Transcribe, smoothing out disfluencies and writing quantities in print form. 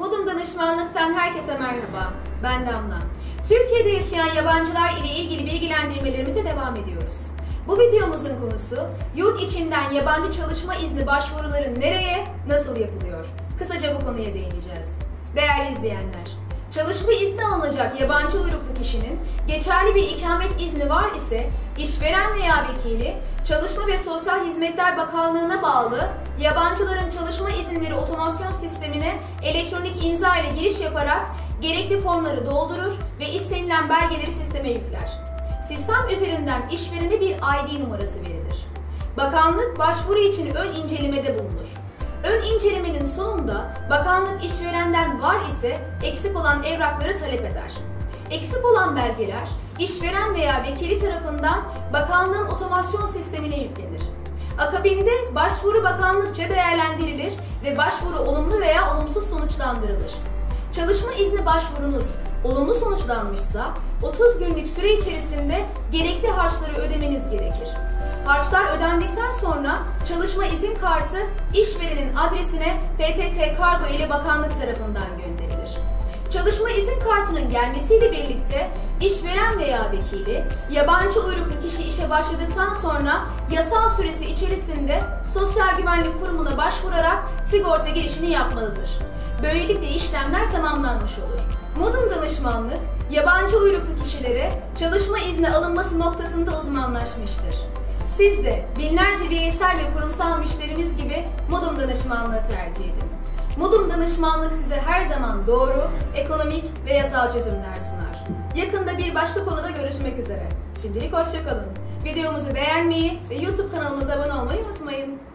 Modum Danışmanlık'tan herkese merhaba. Ben Damla. Türkiye'de yaşayan yabancılar ile ilgili bilgilendirmelerimize devam ediyoruz. Bu videomuzun konusu, yurt içinden yabancı çalışma izni başvuruları nereye, nasıl yapılıyor? Kısaca bu konuya değineceğiz. Değerli izleyenler, çalışma izni alınacak yabancı uyruklu kişinin geçerli bir ikamet izni var ise, işveren veya vekili, Çalışma ve Sosyal Hizmetler Bakanlığı'na bağlı yabancıların çalışma izinleri otomasyon sistemine elektronik imza ile giriş yaparak gerekli formları doldurur ve istenilen belgeleri sisteme yükler. Sistem üzerinden işverene bir ID numarası verilir. Bakanlık başvuru için ön incelemede bulunur. Ön incelemenin sonunda bakanlık işverenden var ise eksik olan evrakları talep eder. Eksik olan belgeler işveren veya vekili tarafından bakanlığın otomasyon sistemine yüklenir. Akabinde başvuru bakanlıkça değerlendirilir ve başvuru olumlu veya olumsuz sonuçlandırılır. Çalışma izni başvurunuz olumlu sonuçlanmışsa 30 günlük süre içerisinde gerekli harçları ödemeniz gerekir. Harçlar ödendikten sonra çalışma izin kartı işverenin adresine PTT kargo ile bakanlık tarafından gönderilir. Çalışma izin kartının gelmesiyle birlikte işveren veya vekili, yabancı uyruklu kişi işe başladıktan sonra yasal süresi içerisinde Sosyal Güvenlik Kurumu'na başvurarak sigorta girişini yapmalıdır. Böylelikle işlemler tamamlanmış olur. Modum Danışmanlık, yabancı uyruklu kişilere çalışma izni alınması noktasında uzmanlaşmıştır. Siz de binlerce bireysel ve kurumsal müşterimiz gibi Modum Danışmanlığı tercih edin. Modum Danışmanlık size her zaman doğru, ekonomik ve yasal çözümler sunar. Yakında bir başka konuda görüşmek üzere. Şimdilik hoşça kalın. Videomuzu beğenmeyi ve YouTube kanalımıza abone olmayı unutmayın.